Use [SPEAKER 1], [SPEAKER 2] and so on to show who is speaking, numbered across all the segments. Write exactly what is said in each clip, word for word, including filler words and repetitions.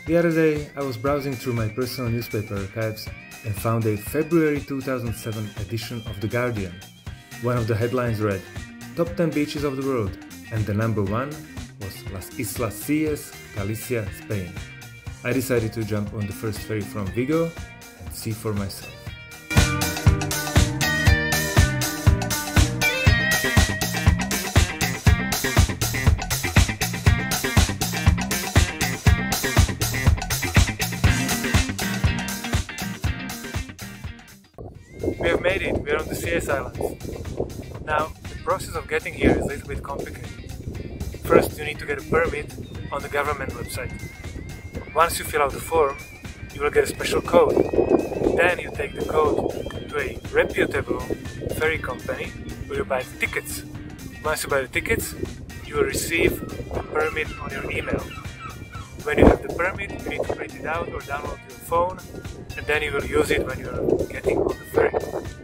[SPEAKER 1] The other day I was browsing through my personal newspaper archives and found a February two thousand seven edition of The Guardian. One of the headlines read, Top ten Beaches of the World, and the number one was Las Islas Cíes, Galicia, Spain. I decided to jump on the first ferry from Vigo and see for myself. We have made it, we are on the Cíes Islands. Now, the process of getting here is a little bit complicated. First, you need to get a permit on the government website. Once you fill out the form, you will get a special code. Then you take the code to a reputable ferry company where you buy the tickets. Once you buy the tickets, you will receive the permit on your email. When you have the permit, you need to print it out or download to your phone, and then you will use it when you are getting on the ferry.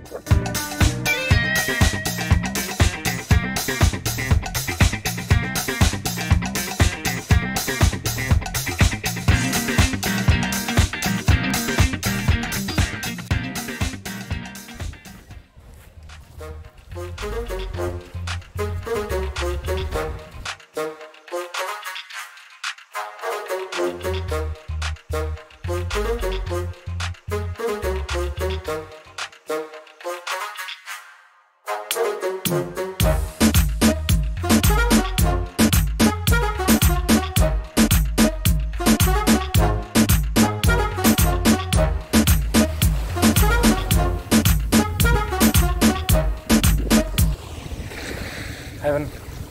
[SPEAKER 1] Heaven.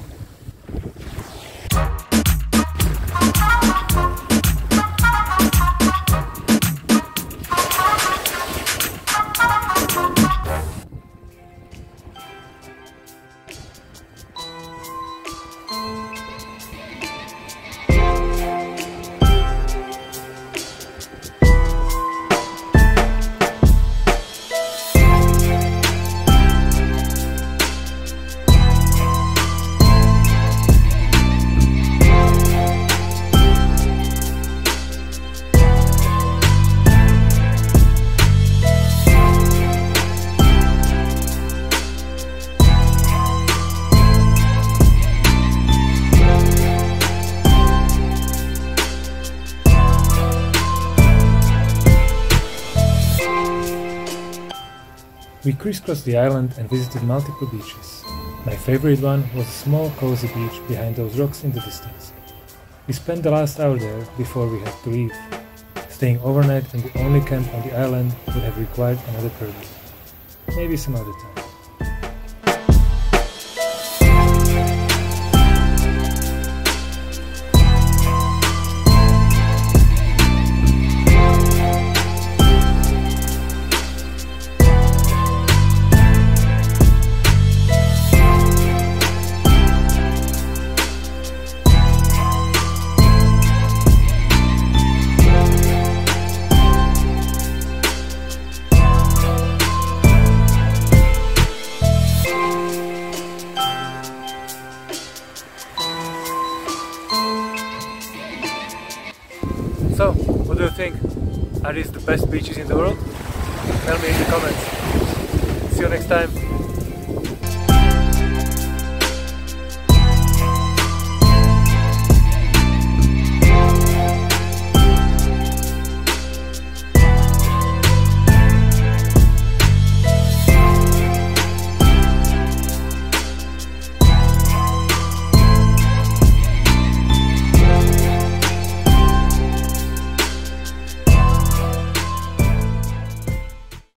[SPEAKER 1] We crisscrossed the island and visited multiple beaches. My favorite one was a small cozy beach behind those rocks in the distance. We spent the last hour there before we had to leave. Staying overnight in the only camp on the island would have required another permit. Maybe some other time. So, what do you think? Are these the best beaches in the world? Tell me in the comments. See you next time.